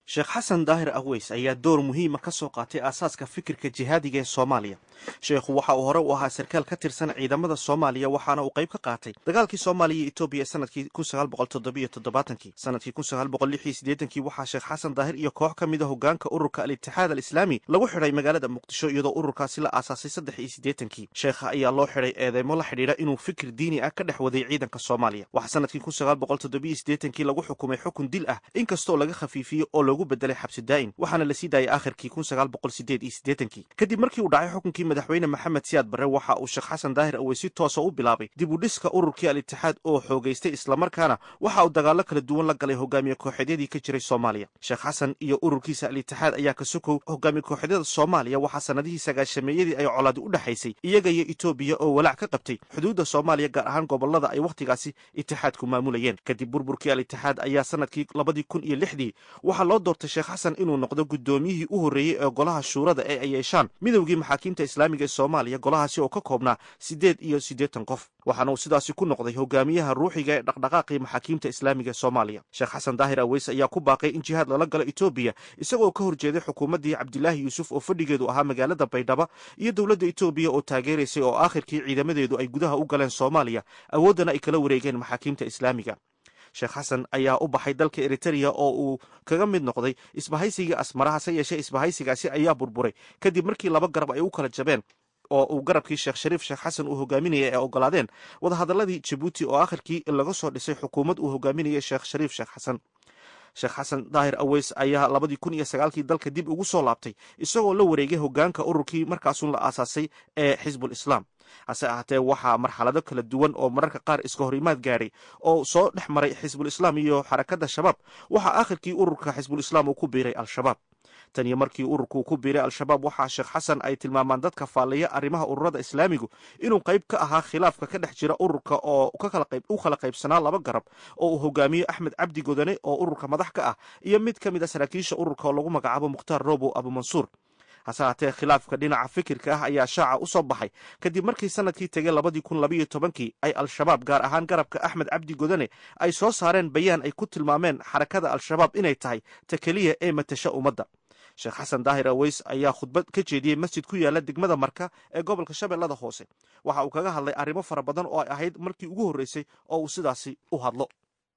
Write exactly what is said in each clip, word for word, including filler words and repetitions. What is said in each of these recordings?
sheekh xasan daahir aweys ayaa door muhiima ka soo qaatay aasaaska fikirka jihaadiga ee soomaaliya. sheekhu waxa uu hore u ahaa sarkaal ka tirsan ciidamada soomaaliya, waxaana uu qayb ka qaatay dagaalkii soomaaliya iyo etoobiya sanadkii kun sagaal boqol toddobiyo toddobaatankii. sanadkii kun sagaal boqol lix iyo siddeetankii waxaa sheekh xasan daahir iyo koox ka mid a hogaanka ururka al-itixaad al-islaami lagu xidhay magaalada muqdisho, iyadoo ururkaasi la aasaasay saddex iyo siddeetankii. sheekha ayaa loo xidhay eedeymo la xidhiidha inuu fikir diini ah ka dhex waday ciidanka soomaaliya. waxaa sanadkii kun sagaal boqol toddobiyo siddeetankii lagu xukumay xukun dil ah, inkastoo laga khafiifiyey oo loogu bedelay xabsi daa'in, waxaana la sii daayay aakhirkii kun sagaal boqol siddeed iyo siddeetankii. kadib markii uu dhacay xukunkii madaxweyne maxamed siyaad barre, waxa uu sheekh xasan daahir aweys si toosa u bilaabay dib u dhiska ururkii al-itixaad oo xoogaystay, islamarkaana waxa uu dagaallo kala duwan la galay hogaamiye kooxeedyadii ka jiray soomaaliya. sheekh xasan iyo ururkiisa al-itixaad ayaa ka sokow hogaamiye kooxeedyada soomaaliya waxaa sanadihii sagaashameeyadii ay colaadi u dhexaysay iyaga iyo etoobiya oo walaac ka qabtay xuduudda soomaaliya, gaar ahaan gobolada ay wakhtigaasi itixaadku maamulayeen. kadib burburkii al-itixaad ayaa sanadkii labadii kun iyo lixdii waxaa loo doortay sheekh xasan inuu noqdo guddoomiyihii u horreeyey ee golaha shuurada ee ay yeeshaan midowgii maxaakiimta islaamiga ee soomaaliya, golahaasi oo ka koobnaa siddeed iyo siddeetan qof, waxaana uu sidaasi ku noqday hogaamiyaha ruuxiga ee dhaqdhaqaaqii maxaakiimta islaamiga ee soomaaliya. sheekh xasan daahir aweys ayaa ku baaqay in jihaad lala galo etoobiya, isagoo ka horjeeday xukuumaddii cabdilaahi yuusuf oo fadhigeedu ahaa magaalada baydhabo, iyo dowladda etoobiya oo taageeraysay oo aakhirkii ciidamadeedu ay gudaha u galeen soomaaliya, awooddana ay kala wareegeen maxaakiimta islaamiga. sheekh xasan ayaa u baxay dalka eritereya oo uu kaga mid noqday isbahaysiga asmara, hase yeeshee isbahaysigaasi ayaa burburay kadib markii laba garab ay u kala jabeen oo uu garabkii sheekh shariif sheekh xasan uu hogaaminayay ee ogolaadeen wadahadaladii jabuuti oo aakhirkii laga soo dhisay xukuumad uu hogaaminayay sheekh shariif sheekh xasan. sheekh xasan daahir aweys ayaa labadii kun iyo sagaalkii dalka dib ugu soo laabtay, isagoo la wareegay hogaanka ururkii markaasuun la aasaasay ee xisbul islaam. hase ahaatee waxaa marxalado kala duwan oo mararka qaar iska horimaad gaadhay oo soo dhex maray xisbul islaam iyo xarakadda shabaab. waxaa aakhirkii ururka xisbul islaam uu ku biiray al-shabaab. tan iyo markii ururku ku biiray al-shabaab waxaa sheekh xasan ay tilmaamaan dadka faallaya arrimaha ururada islaamigu inuu qayb ka ahaa khilaafka ka dhex jira ururka oo u kala qaybsanaa laba garab oo uu hogaamiyo axmed cabdi godane oo ururka madax ka ah, iyo mid ka mid a saraakiisha ururka oo lagu magacaabo mukhtaar robow abumansuur. hase haatee khilaafka dhinaca fikirka ah ayaa shaaca u soo baxay kadib markii sanadkii tegay labadii kun labayo tobankii ay al-shabaab, gaar ahaan garabka axmed cabdi godane, ay soo saareen bayaan ay ku tilmaameen xarakada al-shabaab inay tahay ta keliya ee matasha ummadda. sheekh xasan daahir aweys ayaa khudbad ka jeediyey masjid ku yaala degmada marka ee gobolka shabeellada hoose. waxa uu kaga hadlay arrimo fara badan oo ay ahayd markii ugu horreysay oo uu sidaasi u hadlo.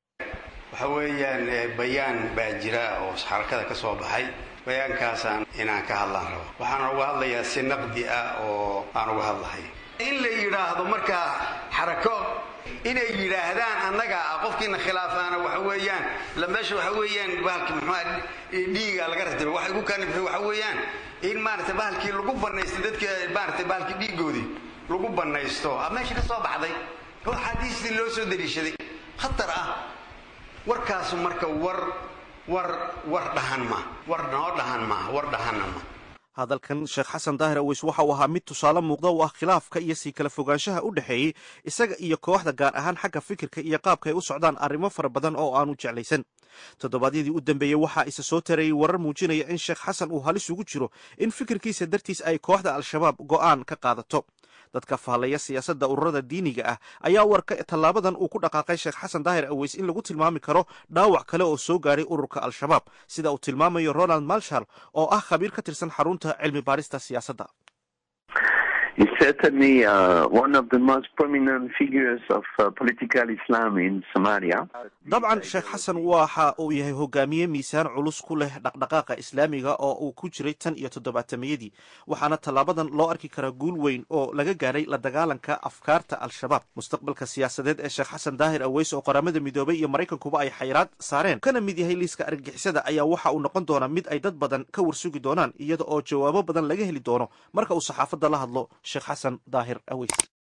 waxa weeyaan bayaan baa jira oo xarakada ka soo baxay. bayaankaasaan inaan ka hadlaan rabo. waxaan uga hadlayaa si naqdi ah oo aan uga hadlahay in la yidhaahdo markaa xarako inay yidhaahdaan annaga qofkiina khilaafaana waxa weeyaan la meesha waxa weeyaan bahalkii muxuu dhiiga laga ratibay waxa ugu kanifay waxa weeyaan in maartay bahalkii lagu banaysto dadka maartay bahalkii dhiigoodii lagu banaysto meesha ka soo baxday oo xadiisii loo soo daliishaday khatar ah. warkaas marka war war war dhahan ma war noo dhahan ma war dhahanna ma. hadalkan sheekh xasan daahir aweys waxa uu ahaa mid tusaale muuqda u ah khilaafka iyo sii kala fogaanshaha u dhexeeyey isaga iyo kooxda, gaar ahaan xagga fikirka iyo qaabka ay u socdaan arrimo fara badan oo aanu jeclaysan. toddobaadyadii u dambeeyey waxaa isa soo tarayey warar muujinaya in sheekh xasan uu halis ugu jiro in fikirkiisa dartiis ay kooxda al-shabaab go'aan ka qaadato. dadka faallaya siyaasadda ururada diiniga ah ayaa warka tallaabadan uu ku dhaqaaqay sheekh xasan daahir aweys in lagu tilmaami karo dhaawac kale oo soo gaaray ururka al-shabaab, sida uu tilmaamayo ronald marshall oo ah khabiir ka tirsan xarunta cilmi baarista siyaasadda. He's certainly uh, one of the most prominent figures of uh, political Islam in Somalia. dabcan sheekh xasan waxa uu yahay hogaamiye miisaan culus ku leh dhaqdhaqaaqa islaamiga oo uu ku jiray tan iyo toddobaatameyadii, waxaana tallaabadan loo arki karaa guul weyn oo laga gaaray la dagaalanka afkaarta al-shabaab. mustaqbalka siyaasadeed ee sheekh xasan daahir aweys oo qaramada midoobay iyo maraykankuba ay xayiraad saareen kana mid yahay liiska argagixisada ayaa waxa uu noqon doonaa mid ay dad badan ka warsugi doonaan, iyada oo jawaabo badan laga heli doono marka uu saxaafadda la hadlo sheekh xasan daahir aweys.